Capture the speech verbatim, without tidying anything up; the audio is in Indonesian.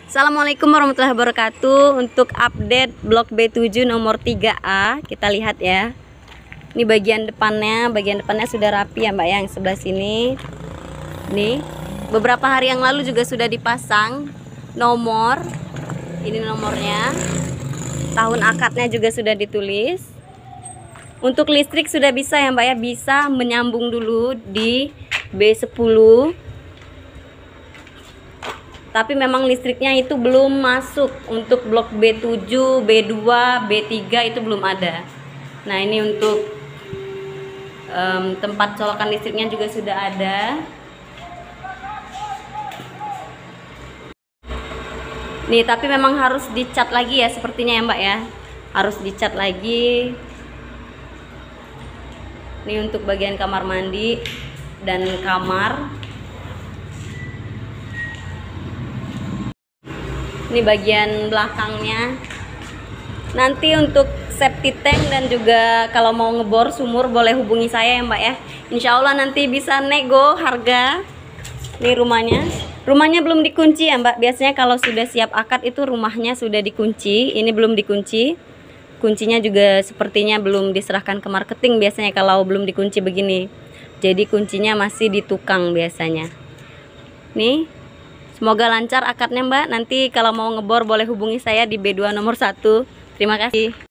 Assalamualaikum warahmatullahi wabarakatuh. Untuk update blok B tujuh nomor tiga A, kita lihat ya. Ini bagian depannya, bagian depannya sudah rapi ya Mbak, yang sebelah sini. Nih, beberapa hari yang lalu juga sudah dipasang nomor. Ini nomornya. Tahun akadnya juga sudah ditulis. Untuk listrik sudah bisa ya Mbak ya, bisa menyambung dulu di B sepuluh. Tapi memang listriknya itu belum masuk untuk blok B tujuh, B dua, B tiga itu belum ada. Nah, ini untuk um, tempat colokan listriknya juga sudah ada. Nih, tapi memang harus dicat lagi ya sepertinya ya Mbak ya. Harus dicat lagi. Ini untuk bagian kamar mandi dan kamar. Ini bagian belakangnya. Nanti untuk septic tank dan juga kalau mau ngebor sumur boleh hubungi saya ya Mbak ya. Insya Allah nanti bisa nego harga. Ini rumahnya. Rumahnya belum dikunci ya Mbak. Biasanya kalau sudah siap akad itu rumahnya sudah dikunci. Ini belum dikunci. Kuncinya juga sepertinya belum diserahkan ke marketing biasanya kalau belum dikunci begini. Jadi kuncinya masih di tukang biasanya. Nih. Semoga lancar akadnya Mbak. Nanti kalau mau ngebor boleh hubungi saya di B dua nomor satu. Terima kasih.